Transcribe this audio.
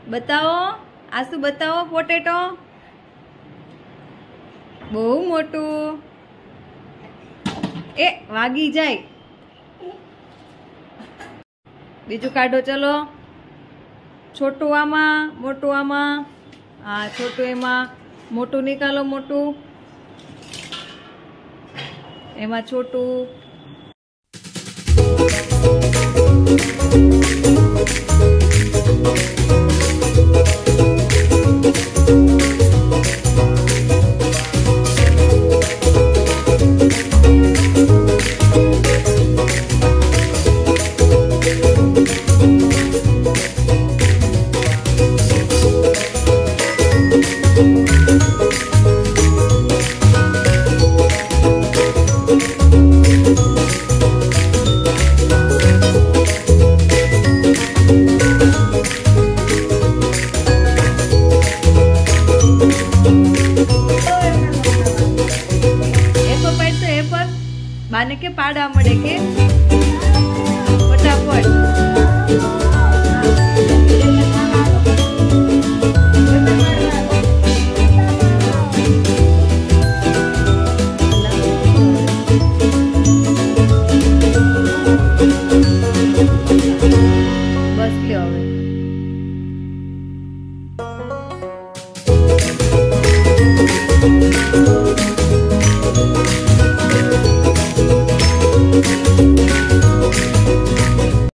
बताओ आसू बताओ पोटेटो बहु मोटू ए वागी जाए बीजू काढो चलो छोटू आमा मोटू आमा हाँ छोटू एमा मोटू निकालो मोटू एमा छोटू बाने के पाड़ा मड़े के फटाफट बस लो हवे